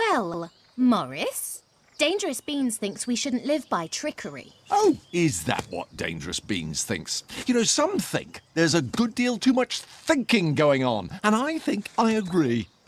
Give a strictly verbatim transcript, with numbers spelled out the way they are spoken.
Well, Maurice, Dangerous Beans thinks we shouldn't live by trickery. Oh, is that what Dangerous Beans thinks? You know, some think there's a good deal too much thinking going on, and I think I agree.